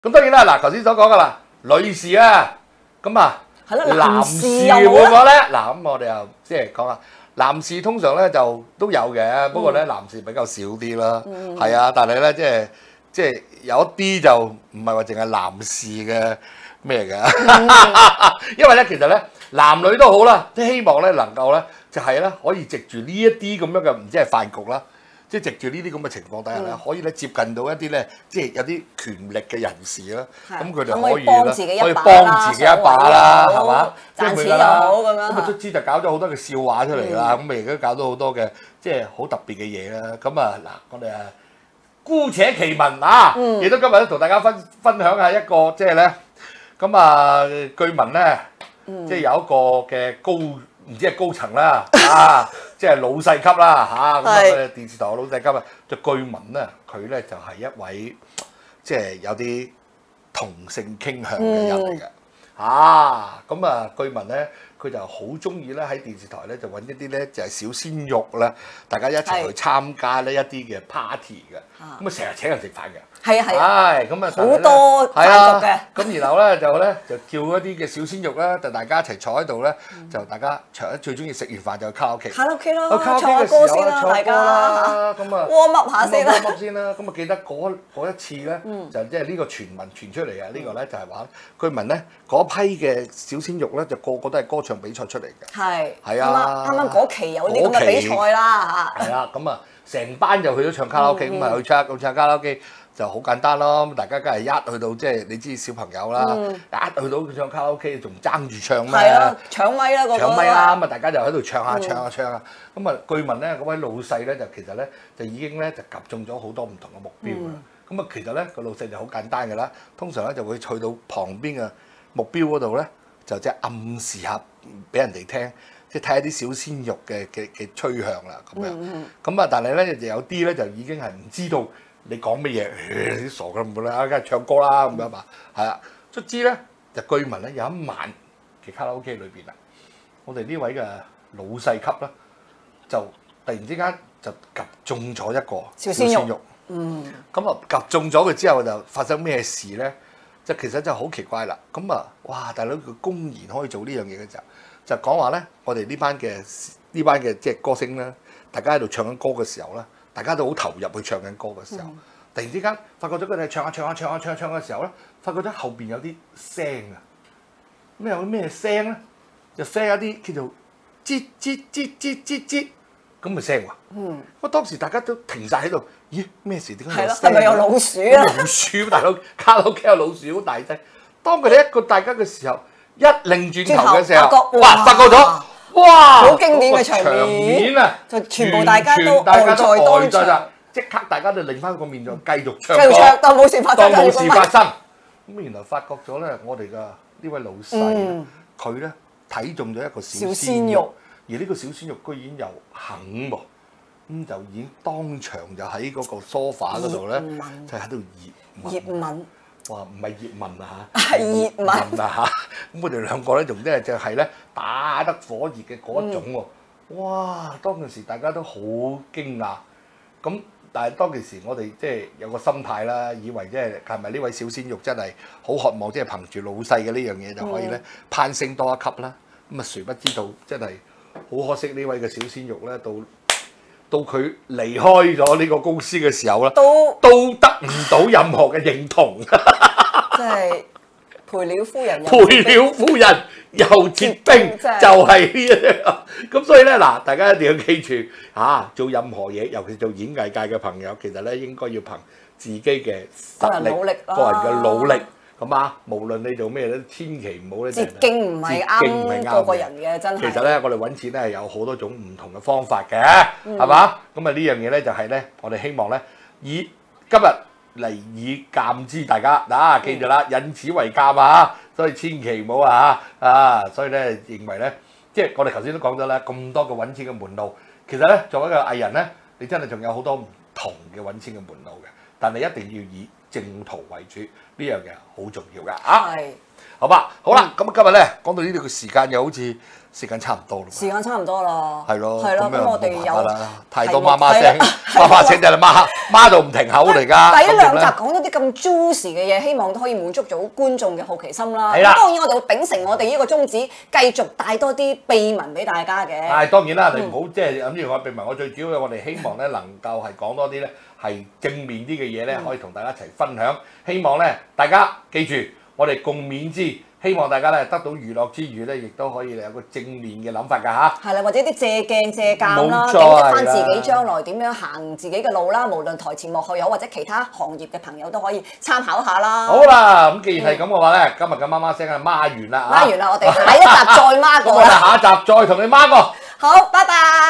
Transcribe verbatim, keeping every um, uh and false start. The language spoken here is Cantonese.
咁當然啦，嗱頭先所講噶啦，女士啊，咁啊，男士會唔會咧？嗱咁我哋又即係講下，男士通常咧就都有嘅，不過咧男士比較少啲啦，係啊，但係咧即係即係有一啲就唔係話淨係男士嘅咩嘅，因為咧其實咧男女都好啦，都希望咧能夠咧就係咧可以藉住呢一啲咁樣嘅唔知係飯局啦。即係藉住呢啲咁嘅情況底下咧，可以咧接近到一啲咧，即係有啲權力嘅人士啦。咁佢哋可以咧，可以幫自己一把啦，係嘛？ 賺錢又好咁樣。 咁啊，卒之就搞咗好多嘅笑話出嚟啦。咁啊，而家搞到好多嘅即係好特別嘅嘢啦。咁啊，嗱，我哋啊姑且其聞啊，亦都今日咧同大家分分享下一個即係咧，咁啊據聞咧，即係有一個嘅高。唔知係高層啦，啊，即係老細級啦，嚇咁啊！電視台嘅老細級啊，就據聞咧，佢咧就係一位即係有啲同性傾向嘅人嚟嘅，啊，咁啊，據聞咧，佢就好中意咧喺電視台咧就揾一啲咧就係小鮮肉啦，大家一齊去參加呢一啲嘅 party 嘅，咁啊成日請人食飯嘅。 係啊係啊， 係咁啊， 好多飯局嘅。 咁然後咧就咧就叫一啲嘅小鮮肉啦，就大家一齊坐喺度咧，就大家長最中意食完飯就卡拉 OK。卡拉 OK 咯，唱下歌先啦，大家咁啊 warm up 下先啦。 warm up 先啦，咁啊記得嗰嗰一次咧，就即係呢個傳聞傳出嚟嘅，呢個咧就係話據聞咧嗰批嘅小鮮肉咧就個個都係歌唱比賽出嚟嘅。係。係啊。啱啱嗰期有啲咁嘅比賽啦嚇。係啊，咁啊成班就去咗唱卡拉 OK，咁啊去唱去唱卡拉 OK。就好簡單咯，大家梗係一去到即係你知小朋友啦，嗯、一去到佢唱卡拉 OK 仲爭住唱咩？係咯，搶咪啦嗰個。搶咪啦，咁啊大家就喺度唱下唱下唱下，咁啊據聞咧嗰位老細咧就其實咧就已經咧就夾中咗好多唔同嘅目標啦。咁啊、嗯、其實咧個老細就好簡單㗎啦，通常咧就會去到旁邊嘅目標嗰度咧，就即係暗示下俾人哋聽，即係睇下啲小鮮肉嘅嘅嘅趨向啦咁樣。咁啊、嗯、但係咧就有啲咧就已經係唔知道。你講乜嘢？啲傻嘅唔會啦，梗係唱歌啦咁樣嘛，係啊。卒之咧就據聞咧有一晚嘅卡拉 OK 裏邊啊，我哋呢位嘅老細級啦，就突然之間就夾中咗一個小鮮肉。嗯。咁啊夾中咗佢之後就發生咩事咧？就其實真係好奇怪啦。咁啊，哇！大佬佢公然可以做呢樣嘢嘅時候，就講話咧，我哋呢班嘅呢班嘅即係歌星啦，大家喺度唱緊歌嘅時候咧。大家都好投入去唱緊歌嘅時候，嗯、突然之間發覺咗佢哋唱下唱下唱下唱唱嘅時候咧，發覺咗後邊有啲聲啊！咁有啲咩聲咧？就聲一啲叫做吱吱吱吱吱吱咁嘅聲喎。嗯。咁當時大家都停晒喺度，咦？咩事？點解有聲？係咯，係咪有老鼠啊？老鼠，大佬卡拉 OK有老鼠好大劑。當佢哋一個大家嘅時候，一擰轉頭嘅時候，哇！發覺咗。哇！好經典嘅場面啊！就全部大家都呆在當場，即刻大家就擰翻個面就繼續唱歌，繼續唱當冇事發生，當冇事發生。咁原來發覺咗咧，我哋嘅呢位老細，佢咧睇中咗一個小鮮肉，而呢個小鮮肉居然又肯喎，咁就已經當場就喺嗰個 sofa 嗰度咧，就喺度熱熱吻。哇！唔係熱吻啊嚇，係熱吻啊嚇！咁我哋兩個咧，仲即係就係咧打得火熱嘅嗰一種喎。嗯、哇！當其時大家都好驚訝，咁但係當其時我哋即係有個心態啦，以為即係係咪呢位小鮮肉真係好渴望，即係憑住老細嘅呢樣嘢就可以咧攀升多一級啦。咁啊，誰不知道真係好可惜呢位嘅小鮮肉咧，到到佢離開咗呢個公司嘅時候啦，都都得唔到任何嘅認同。 即係賠了夫人， 賠了夫人又折兵，就係呢一咁，所以咧嗱，大家一定要記住嚇、啊，做任何嘢，尤其做演藝界嘅朋友，其實咧應該要憑自己嘅實力、個人嘅努力。咁啊，無論你做咩咧，千祈唔好咧。捷徑唔係啱個個人嘅，真係。其實咧，我哋揾錢咧係有好多種唔同嘅方法嘅，係嘛？咁啊呢樣嘢咧就係咧，我哋希望咧以今日嚟以鑑之大家，嗱記住啦，引此為鑑啊！所以千祈唔好啊嚇啊！所以咧認為咧，即係我哋頭先都講咗啦，咁多嘅揾錢嘅門路，其實咧作為一個藝人咧，你真係仲有好多唔同嘅揾錢嘅門路嘅，但係一定要以正途為主。 呢樣嘢好重要㗎啊！ 係。 好吧，好啦，咁今日咧講到呢度嘅時間又好似時間差唔多啦。 時間差唔多啦。 係咯， 係咯，咁我哋有太多媽媽聲，媽媽聲就係媽媽到唔停口嚟㗎。 第一兩集講咗啲咁 juicy 嘅嘢，希望都可以滿足到觀眾嘅好奇心啦。 係啦， 當然我哋會秉承我哋呢個宗旨，繼續帶多啲秘聞俾大家嘅。 係當然啦，你唔好即係諗住我秘聞，我最主要嘅我哋希望咧能夠係講多啲咧係正面啲嘅嘢咧，可以同大家一齊分享。希望咧大家記住，我哋共勉之。希望大家咧得到娛樂之餘咧，亦都可以有個正面嘅諗法㗎嚇。 係啦，或者啲借鏡借鑑啦，記得翻自己將來點樣行自己嘅路啦。無論台前幕後有或者其他行業嘅朋友都可以參考下啦。 好啦，咁既然係咁嘅話咧，今日嘅媽媽聲係媽完啦。 媽完啦，我哋下一集再媽過啦。 咁我哋下一集再同你媽過。 好，拜拜。